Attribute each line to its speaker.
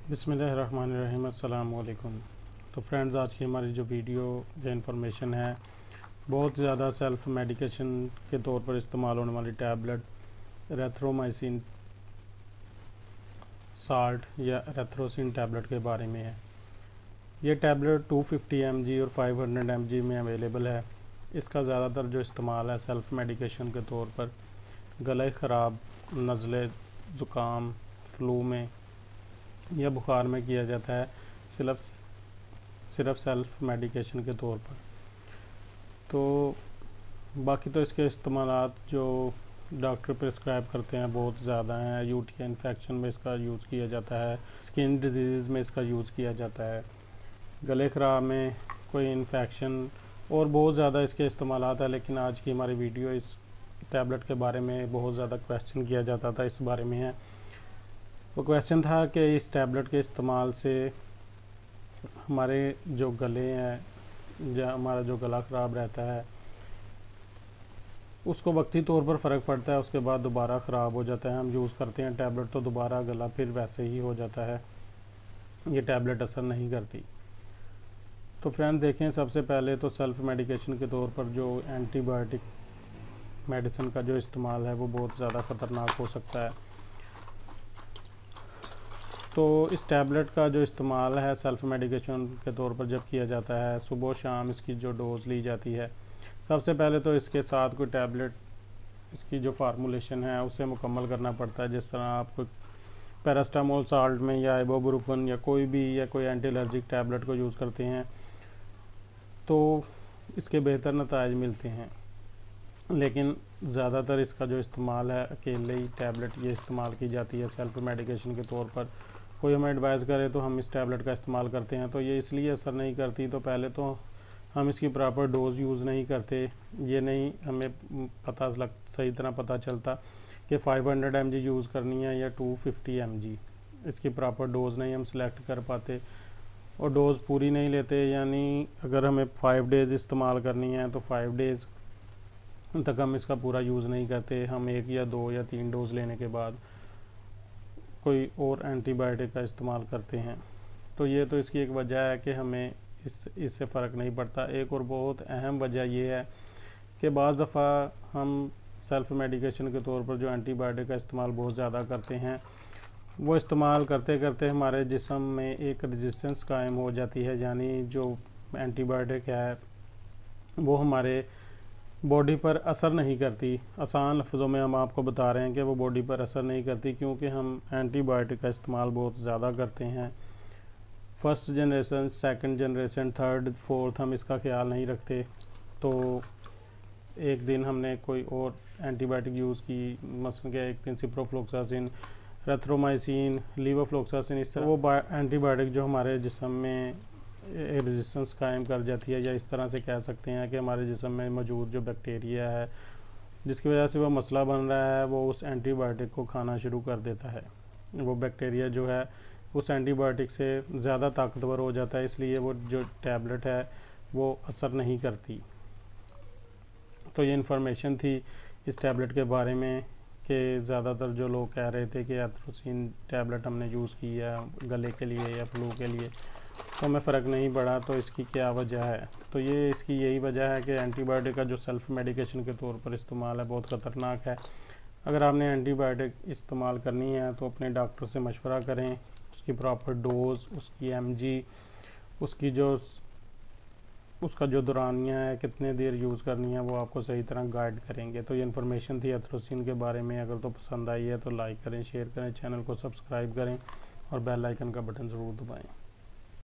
Speaker 1: बिस्मिल्लाहिर्रहमानिर्रहीम, अस्सलाम वालेकुम। तो फ्रेंड्स, आज की हमारी जो वीडियो या इन्फॉर्मेशन है, बहुत ज़्यादा सेल्फ मेडिकेशन के तौर पर इस्तेमाल होने वाली टैबलेट एरिथ्रोमाइसिन साल्ट या एरिथ्रोसिन टैबलेट के बारे में है। ये टैबलेट 250 mg और 500 mg में अवेलेबल है। इसका ज़्यादातर जो इस्तेमाल है सेल्फ मेडिकेशन के तौर पर गले ख़राब, नज़ले, ज़ुकाम, फ्लू में या बुखार में किया जाता है, सिर्फ सेल्फ मेडिकेशन के तौर पर। तो बाकी तो इसके इस्तेमालात जो डॉक्टर प्रिस्क्राइब करते हैं बहुत ज़्यादा हैं। यूटीआई इन्फेक्शन में इसका यूज़ किया जाता है, स्किन डिजीज़ में इसका यूज़ किया जाता है, गले ख़राब में कोई इन्फेक्शन, और बहुत ज़्यादा इसके इस्तेमालात है। लेकिन आज की हमारी वीडियो इस टैबलेट के बारे में बहुत ज़्यादा क्वेश्चन किया जाता था, इस बारे में है। वो क्वेश्चन था कि इस टैबलेट के इस्तेमाल से हमारे जो गले हैं या हमारा जो गला ख़राब रहता है उसको वक्ती तौर पर फ़र्क पड़ता है, उसके बाद दोबारा ख़राब हो जाता है। हम यूज़ करते हैं टैबलेट तो दोबारा गला फिर वैसे ही हो जाता है, ये टैबलेट असर नहीं करती। तो फ्रेंड देखें, सबसे पहले तो सेल्फ मेडिकेशन के तौर पर जो एंटीबायोटिक मेडिसिन का जो इस्तेमाल है वो बहुत ज़्यादा ख़तरनाक हो सकता है। तो इस टैबलेट का जो इस्तेमाल है सेल्फ मेडिकेशन के तौर पर जब किया जाता है, सुबह शाम इसकी जो डोज़ ली जाती है, सबसे पहले तो इसके साथ कोई टैबलेट, इसकी जो फार्मूलेशन है उसे मुकम्मल करना पड़ता है। जिस तरह आप कोई पैरास्टामोल साल्ट में या इबुप्रोफेन या कोई एंटी एलर्जिक टैबलेट को यूज़ करते हैं तो इसके बेहतर नताइज मिलते हैं। लेकिन ज़्यादातर इसका जो इस्तेमाल है अकेले ही टैबलेट ये इस्तेमाल की जाती है सेल्फ मेडिकेशन के तौर पर। कोई हमें एडवाइस करे तो हम इस टैबलेट का इस्तेमाल करते हैं, तो ये इसलिए असर नहीं करती। तो पहले तो हम इसकी प्रॉपर डोज़ यूज़ नहीं करते, ये नहीं हमें सही तरह पता चलता कि 500 mg यूज़ करनी है या 250 mg। इसकी प्रॉपर डोज़ नहीं हम सिलेक्ट कर पाते और डोज़ पूरी नहीं लेते। यानी अगर हमें 5 डेज़ इस्तेमाल करनी है तो 5 डेज़ तक हम इसका पूरा यूज़ नहीं करते। हम 1 या 2 या 3 डोज़ लेने के बाद कोई और एंटीबायोटिक का इस्तेमाल करते हैं। तो ये तो इसकी एक वजह है कि हमें इससे फ़र्क नहीं पड़ता। एक और बहुत अहम वजह ये है कि बाज़ दफ़ा हम सेल्फ मेडिकेशन के तौर पर जो एंटीबायोटिक का इस्तेमाल बहुत ज़्यादा करते हैं, वो इस्तेमाल करते करते हमारे जिस्म में एक रेजिस्टेंस कायम हो जाती है। यानी जो एंटीबायोटिक है वो हमारे बॉडी पर असर नहीं करती। आसान लफ्ज़ों में हम आपको बता रहे हैं कि वो बॉडी पर असर नहीं करती, क्योंकि हम एंटीबायोटिक का इस्तेमाल बहुत ज़्यादा करते हैं। First generation, second generation, third, fourth हम इसका ख्याल नहीं रखते। तो एक दिन हमने कोई और एंटीबायोटिक यूज़ की, मसलन के एक दिन सिप्रोफ्लोक्सासिन, एरिथ्रोमाइसिन, लीवोफ्लोक्सासिन, इस तरह वो एंटीबायोटिक जो हमारे जिस्म में रेजिस्टेंस कायम कर जाती है, या इस तरह से कह सकते हैं कि हमारे जिस्म में मौजूद जो बैक्टीरिया है जिसकी वजह से वो मसला बन रहा है, वो उस एंटीबायोटिक को खाना शुरू कर देता है। वो बैक्टीरिया जो है उस एंटीबायोटिक से ज़्यादा ताकतवर हो जाता है, इसलिए वो जो टैबलेट है वो असर नहीं करती। तो ये इन्फॉर्मेशन थी इस टैबलेट के बारे में कि ज़्यादातर जो लोग कह रहे थे कि एरिथ्रोसिन टैबलेट हमने यूज़ की है गले के लिए या फ्लू के लिए, तो हमें फ़र्क नहीं पड़ा। तो इसकी क्या वजह है? तो ये इसकी यही वजह है कि एंटीबायोटिक का जो सेल्फ मेडिकेशन के तौर पर इस्तेमाल है बहुत ख़तरनाक है। अगर आपने एंटीबायोटिक इस्तेमाल करनी है तो अपने डॉक्टर से मशवरा करें, उसकी प्रॉपर डोज़, उसकी mg, उसका जो दौरानिया है, कितने देर यूज़ करनी है, वो आपको सही तरह गाइड करेंगे। तो ये इन्फॉर्मेशन थी एरिथ्रोसिन के बारे में। अगर तो पसंद आई है तो लाइक करें, शेयर करें, चैनल को सब्सक्राइब करें और बेल आइकन का बटन ज़रूर दबाएं।